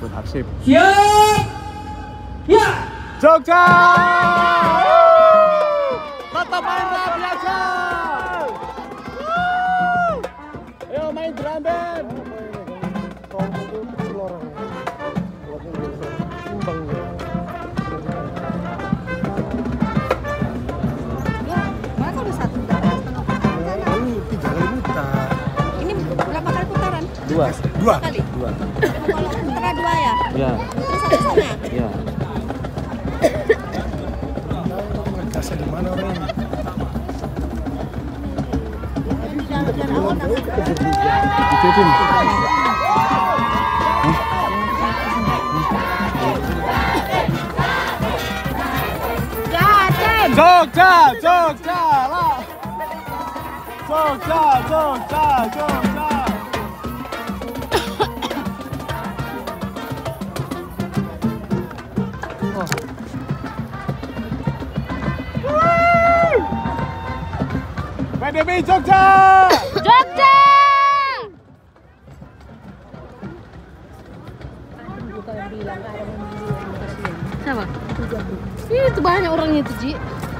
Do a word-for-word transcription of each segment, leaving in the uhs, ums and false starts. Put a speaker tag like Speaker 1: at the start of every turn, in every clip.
Speaker 1: Arsip.
Speaker 2: Siap. Ya.
Speaker 1: Jogja. Tetap main luar biasa. Ayo main drum band. Dua.
Speaker 3: Dua.
Speaker 4: Kali.
Speaker 1: Dua.
Speaker 4: Kalau putra dua ya?
Speaker 1: Ya.
Speaker 4: Terus satu sana?
Speaker 1: Ya.
Speaker 3: Ngegasnya di mana orang?
Speaker 1: Ikutin. Jogja, Jogja lah. Jogja, Jogja, Jogja. P D B Jogja!
Speaker 4: Jogja! Siapa? Itu banyak orangnya itu, Ji.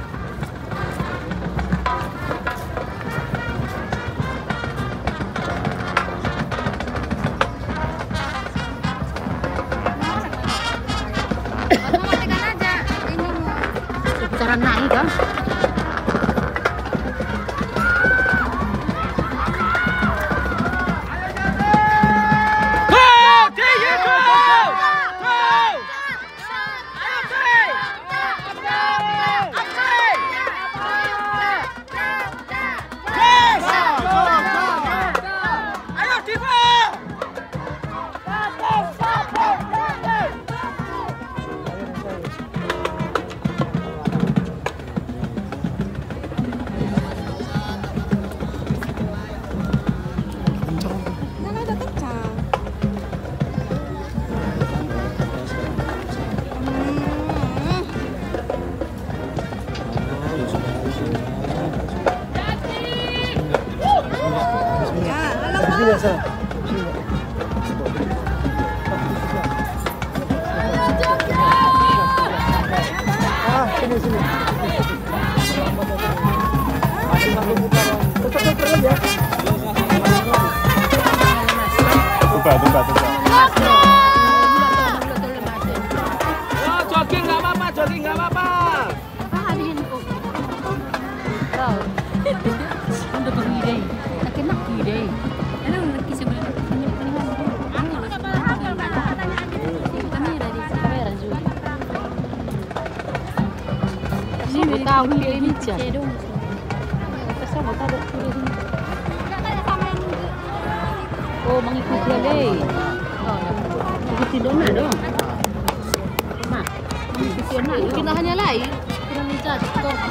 Speaker 4: Matikan aja ini mau putaran naik kan?
Speaker 3: Biasa. Ah, sini sini. Masih mampu putaran. Putar-putar aja.
Speaker 1: Tumpah, tumpah, tumpah.
Speaker 2: Oh, jogging nggak apa-apa, jogging nggak apa-apa.
Speaker 4: Tahu ini aja. Oh, mengikuti deh. Ikuti dong, dong. Mak, ikuti dong. Kita hanya lain. Kita minta TikTok.